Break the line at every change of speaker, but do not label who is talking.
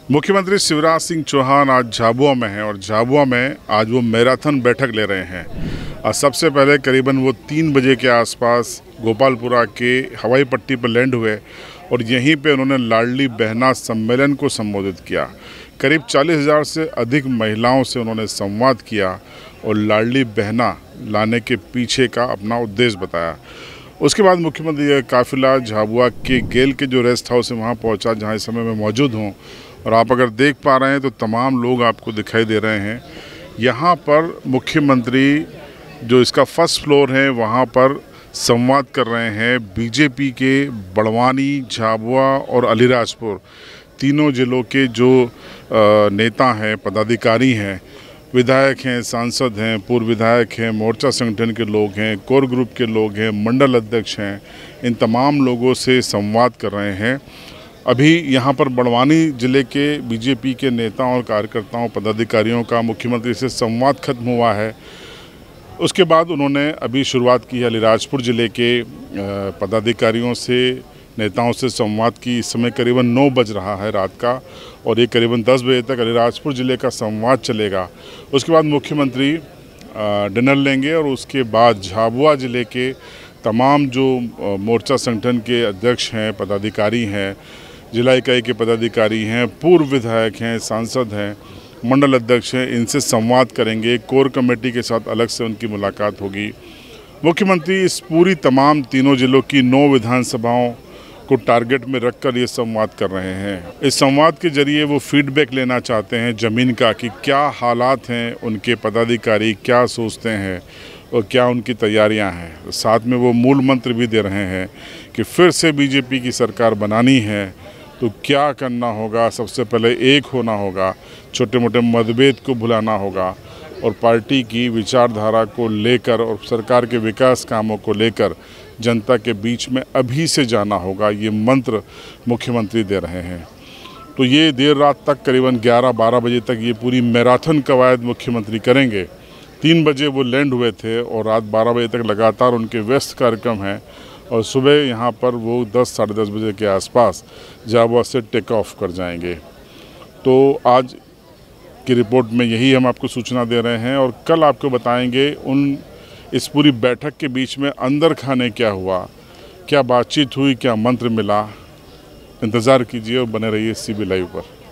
मुख्यमंत्री शिवराज सिंह चौहान आज झाबुआ में हैं और झाबुआ में आज वो मैराथन बैठक ले रहे हैं। और सबसे पहले करीबन वो 3 बजे के आसपास गोपालपुरा के हवाई पट्टी पर लैंड हुए और यहीं पे उन्होंने लाडली बहना सम्मेलन को संबोधित किया। करीब 40,000 से अधिक महिलाओं से उन्होंने संवाद किया और लाडली बहना लाने के पीछे का अपना उद्देश्य बताया। उसके बाद मुख्यमंत्री का काफिला झाबुआ के गेल के जो रेस्ट हाउस है वहाँ पहुँचा, जहाँ इस समय मैं मौजूद हूँ। और आप अगर देख पा रहे हैं तो तमाम लोग आपको दिखाई दे रहे हैं। यहाँ पर मुख्यमंत्री जो इसका फर्स्ट फ्लोर है वहाँ पर संवाद कर रहे हैं। बीजेपी के बड़वानी, झाबुआ और अलीराजपुर तीनों जिलों के जो नेता हैं, पदाधिकारी हैं, विधायक हैं, सांसद हैं, पूर्व विधायक हैं, मोर्चा संगठन के लोग हैं, कोर ग्रुप के लोग हैं, मंडल अध्यक्ष हैं, इन तमाम लोगों से संवाद कर रहे हैं। अभी यहाँ पर बड़वानी ज़िले के बीजेपी के नेताओं और कार्यकर्ताओं, पदाधिकारियों का मुख्यमंत्री से संवाद खत्म हुआ है। उसके बाद उन्होंने अभी शुरुआत की है अलीराजपुर ज़िले के पदाधिकारियों से, नेताओं से संवाद की। इस समय करीबन 9 बज रहा है रात का और ये करीबन 10 बजे तक अलीराजपुर ज़िले का संवाद चलेगा। उसके बाद मुख्यमंत्री डिनर लेंगे और उसके बाद झाबुआ ज़िले के तमाम जो मोर्चा संगठन के अध्यक्ष हैं, पदाधिकारी हैं, जिला इकाई के पदाधिकारी हैं, पूर्व विधायक हैं, सांसद हैं, मंडल अध्यक्ष हैं, इनसे संवाद करेंगे। कोर कमेटी के साथ अलग से उनकी मुलाकात होगी। मुख्यमंत्री इस पूरी तमाम तीनों जिलों की 9 विधानसभाओं को टारगेट में रखकर ये संवाद कर रहे हैं। इस संवाद के जरिए वो फीडबैक लेना चाहते हैं ज़मीन का, कि क्या हालात हैं, उनके पदाधिकारी क्या सोचते हैं और क्या उनकी तैयारियां हैं। साथ में वो मूल मंत्र भी दे रहे हैं कि फिर से बीजेपी की सरकार बनानी है तो क्या करना होगा। सबसे पहले एक होना होगा, छोटे मोटे मतभेद को भुलाना होगा और पार्टी की विचारधारा को लेकर और सरकार के विकास कामों को लेकर जनता के बीच में अभी से जाना होगा। ये मंत्र मुख्यमंत्री दे रहे हैं। तो ये देर रात तक करीबन 11-12 बजे तक ये पूरी मैराथन कवायद मुख्यमंत्री करेंगे। 3 बजे वो लैंड हुए थे और रात 12 बजे तक लगातार उनके व्यस्त कार्यक्रम हैं और सुबह यहाँ पर वो 10-साढ़े 10 बजे के आसपास झाबुआ से टेक ऑफ कर जाएंगे। तो आज की रिपोर्ट में यही हम आपको सूचना दे रहे हैं और कल आपको बताएंगे इस पूरी बैठक के बीच में अंदर खाने क्या हुआ, क्या बातचीत हुई, क्या मंत्र मिला। इंतज़ार कीजिए और बने रहिए CB लाइव पर।